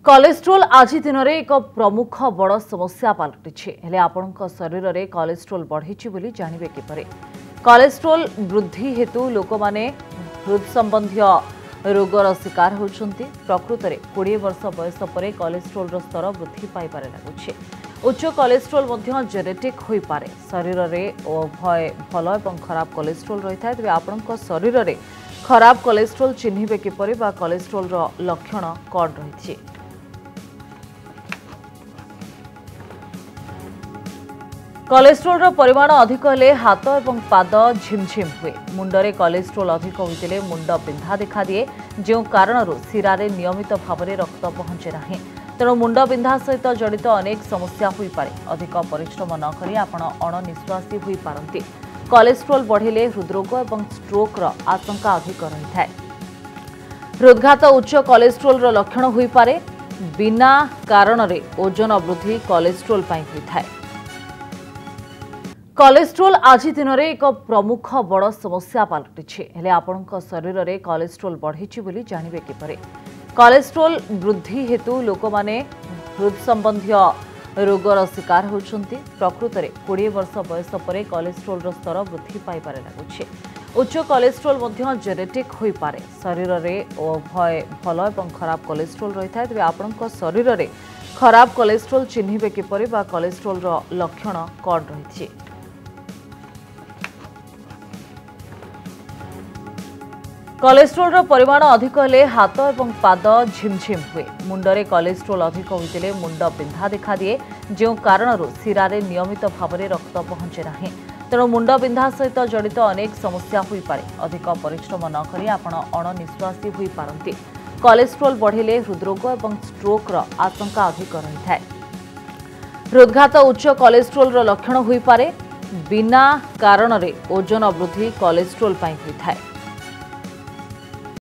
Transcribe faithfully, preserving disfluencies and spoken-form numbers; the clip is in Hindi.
कोलेस्ट्रोल आज दिन में एक प्रमुख बड़ समस्या पलटि हेले आपण शरीर में कोलेस्ट्रोल बढ़ी जानवे किपर कोलेस्ट्रोल वृद्धि हेतु लोक माने हृद संबंधी रोगर शिकार होती प्रकृत में बीस वर्ष बयस पर कोलेस्ट्रोल स्तर वृद्धि पाइबार लगुच उच्च कोलेस्ट्रोल जेनेटिक हो पारे शरीर में उभय भल और खराब कोलेस्ट्रोल रही है तेज आपण शरीर में खराब कोलेस्ट्रोल चिन्हिबे किपर बा कोलेस्ट्रोल लक्षण कौन रही कोलेस्ट्रोल परिमाण अधिक हेले हाथ और पाद झिमझिम हुए मुंडरे कोलेस्ट्रोल अधिक होते मुंड बिंधा देखा दिए जो कारण शिरा नियमित भाव में रक्त पहुंचे ना तेणु मुंड बिंधा सहित जड़ित अनेक समस्या हो पारे अधिक परिश्रम न करी आपण अणनिश्वासी हो पारती कोलेस्ट्रोल बढ़िले हृदरोग और स्ट्रोक आशंका अधिक रही है हृदघात उच्च कोलेस्ट्रोल लक्षण हो पारे बिना कारण ओजन वृद्धि कोलेस्ट्रोल होता है कोलेस्ट्रोल आज दिन में एक प्रमुख बड़ समस्या पलटि हेले आपण शरीर में कोलेस्ट्रोल बढ़ी जानवे किपर कोलेस्ट्रोल वृद्धि हेतु लोक माने हृद संबंधी रोगर शिकार होती प्रकृत में बीस वर्ष बयस पर कोलेस्ट्रोल स्तर वृद्धि पाइबार लगुच उच्च कोलेस्ट्रोल जेनेटिक हो पारे शरीर में उभय भल और खराब कोलेस्ट्रोल रही है तेज आपण शरीर में खराब कोलेस्ट्रोल चिन्हिबे किपर बा कोलेस्ट्रोल लक्षण कौन रही कोलेस्ट्रोल परिमाण अधिक हेले हाथ और पाद झिमझिम हुए मुंडरे कोलेस्ट्रोल अधिक होते मुंड बिंधा देखा दिए जो कारण शिरा नियमित भाव में रक्त पहुंचे ना तेणु मुंड बिंधा सहित जड़ित अनेक समस्या हो पारे अधिक परिश्रम न करी आपण अणनिश्वासी हो पारती कोलेस्ट्रोल बढ़िले हृदरोग और स्ट्रोक आशंका अधिक रही है हृदघात उच्च कोलेस्ट्रोल लक्षण हो पारे बिना कारण ओजन वृद्धि कोलेस्ट्रोल होता है।